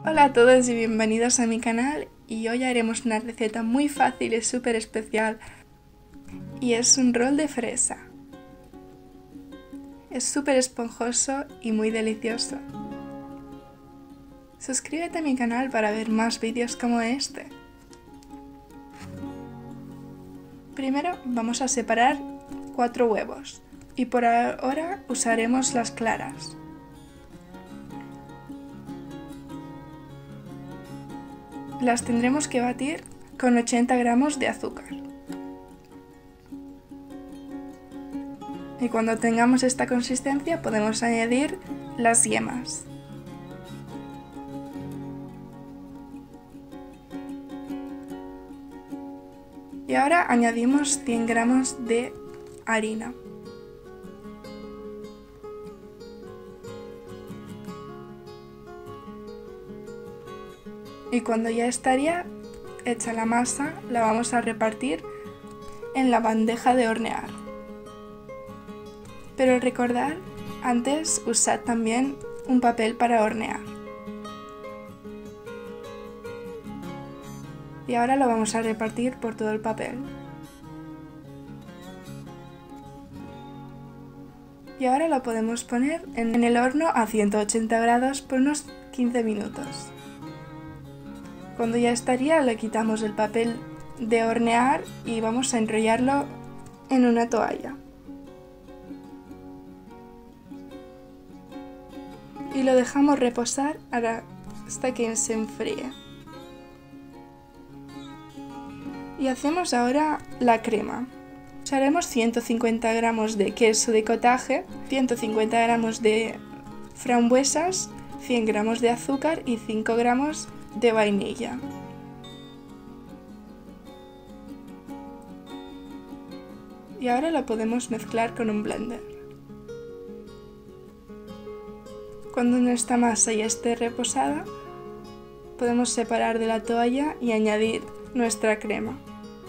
Hola a todos y bienvenidos a mi canal, y hoy haremos una receta muy fácil y súper especial, y es un rol de fresa. Es súper esponjoso y muy delicioso. Suscríbete a mi canal para ver más vídeos como este. Primero vamos a separar 4 huevos, y por ahora usaremos las claras. Las tendremos que batir con 80 gramos de azúcar. Y cuando tengamos esta consistencia podemos añadir las yemas. Y ahora añadimos 100 gramos de harina. Y cuando ya estaría hecha la masa, la vamos a repartir en la bandeja de hornear. Pero recordad, antes usad también un papel para hornear. Y ahora lo vamos a repartir por todo el papel. Y ahora lo podemos poner en el horno a 180 grados por unos 15 minutos. Cuando ya estaría, le quitamos el papel de hornear y vamos a enrollarlo en una toalla. Y lo dejamos reposar hasta que se enfríe. Y hacemos ahora la crema. Usaremos 150 gramos de queso de cottage, 150 gramos de frambuesas, 100 gramos de azúcar y 5 gramos de vainilla. Y ahora lo podemos mezclar con un blender. Cuando nuestra masa ya esté reposada, podemos separar de la toalla y añadir nuestra crema.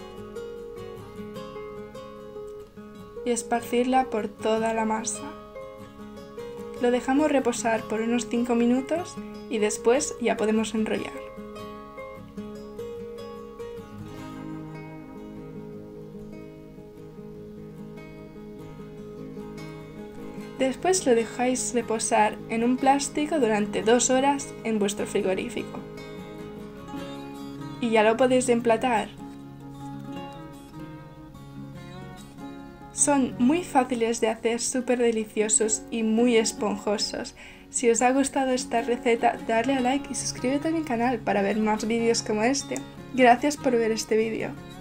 Y esparcirla por toda la masa. Lo dejamos reposar por unos 5 minutos y después ya podemos enrollar. Después lo dejáis reposar en un plástico durante 2 horas en vuestro frigorífico. Y ya lo podéis emplatar. Son muy fáciles de hacer, súper deliciosos y muy esponjosos. Si os ha gustado esta receta, darle a like y suscríbete a mi canal para ver más vídeos como este. Gracias por ver este vídeo.